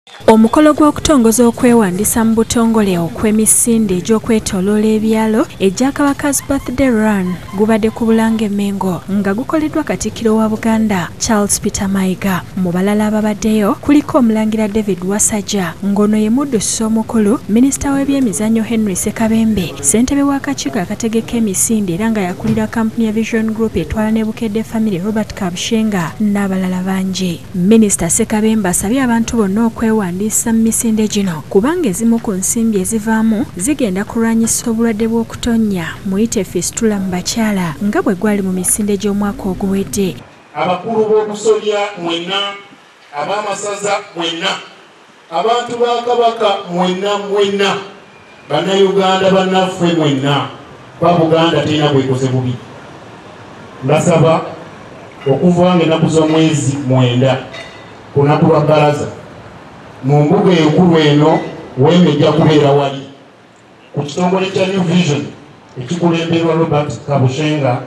Omukolo gw'okutongoza okwewandiisa mu butongole okw'emisinde egy'okwetooloola ebyalo egya Kabaka's Birthday Run gubadde ku Bulange Mengo nga gukoleddwa Katikkiro wa Buganda Charles Peter Mayiga. Mu balala ababaddeyo kuliko Omulangira David Wasajja ng'ono ye muddusi omukulu, Minisita w'ebyemizannyo Henry Ssekabembe, ssentebe w'akakiiko akategeka emisinde era nga yakulira kampuni ya Vision Group etwala ne Bukedde Family Robert Kabushenga n'abalala bangi. Minisita Ssekabembe asabye abantu bonna okwewandiisa mu misinde gino kubanga ezimu ku nsimbi ezivaamu zigenda kulwanyisa obulwadde bw'okutonnya muyite fistula mu bakyala nga bwe gwali mu misinde gy'omwaka oguwedde. Abakulu b'obusolya mwenna, ab'amasaza mwenna, abantu ba Kabaka mwenna, bannayuganda bannaffe mwenna, ba Buganda terina bwekoze bubi. Mbasaba okuva ng'ennaku z'omwezi 9 ku lunaku lwa bbalaza mu mbuga enkulu eno wemejja kubeera wali ku kitongole kya New Vision ekikulemberwa Robert Kabushenga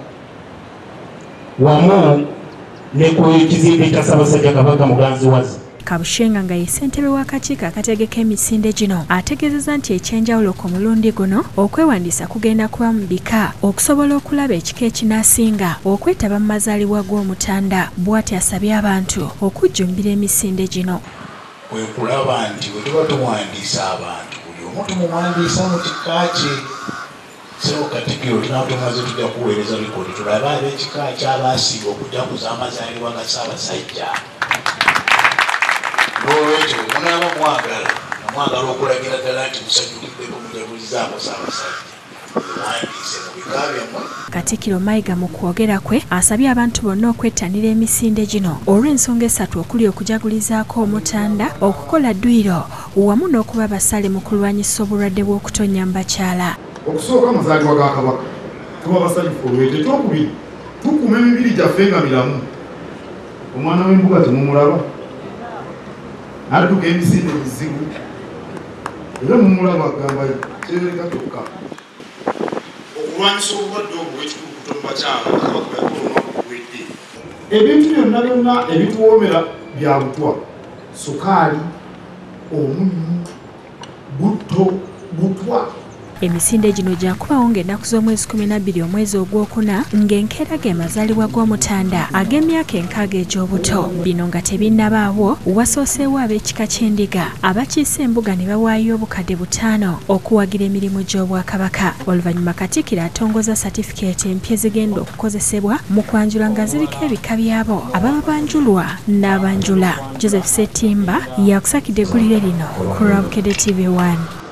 wamu ne ku kizimbe kya Ssaabasajja Kabaka Muganziwazi. Kabushenga nga ye ssentebe w'akakiiko akategeka emisinde gino ategeezezza nti ekyenjawulo ku mulundi guno okwewandiisa kugenda kuba mu bika okusobola okulaba ekika ekinaasinga okwetaba mu mazaalibwa g'Omutanda. Bw'ati asabye abantu okujjumbira emisinde gino. Kwe kulaba nti bwe tuba tuwandiisa abantu buli omu tumuwandiisa mu kika kye. Sebo Katikkiro tunaba tumaze tujja kuweereza likodi tulabe ab'ekika ky'abaasiga okujaguza amazaalibwa ga Ssaabasajja. N'olwekyo munaaba mwagala okulagira ddala nti musanyukiddeko mujagulizaako Ssaabasajja. Muwandiise mu bika byammwe. Katikkiro Mayiga mu kwogera kwe asabye abantu bonna okwettanira emisinde gino olw'ensonga esatu okuli okujagulizaako Omutanda, okukola ddwiro wamu n'okuba basale mu kulwanyisa obulwadde bw'okutonnya mu bakyala. Okusooka amazaalibwa ga Kabaka tuba basanyufu olw'ekyo. Ekyokubiri tukuuma emibiri gyaffe nga miramu. Omwana w'embuga temumulaba n'adduka emisinde bizibu era mumulaba agamba kyebereka kyokka okulwanyisa obulwadde obwo bw'ekikulukuto mu bakyala Kabaka yakolona okuwedde. Ebintu byonna ebituwoomera bya butwa: sukaali, omunnyo, butto, butwa. Emisinde gino gyakubaawo ng'ennaku z'omwezi 12 omwezi ogwokuna ng'enkeera ge mazaalibwa g'Omutanda ag'emyaka 6 egy'obuto. Bino nga tebinnabaawo wasooseewo ab'ekika ky'endiga abakiise embuga ne bawaayo obukadde 5 okuwagira emirimu gy'Obwakabaka. Oluvannyuma Katikkiro atongozza satifikeeti empya ezigenda okukozesebwa mu kwanjula nga ziriko ebika byabo ababa banjulwa n'abanjula. Joseph Ssettimba yakusakidde eggulire lino ku Bukedde TV 1.